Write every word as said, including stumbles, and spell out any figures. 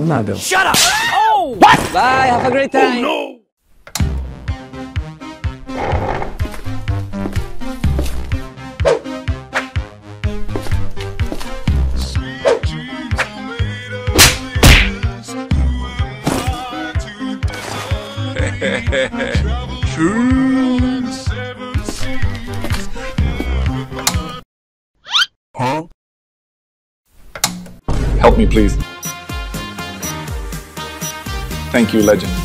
Ronaldo. Shut up! Oh! What? Bye, have a great time. Oh, no! Huh? Help me, please. Thank you, legend.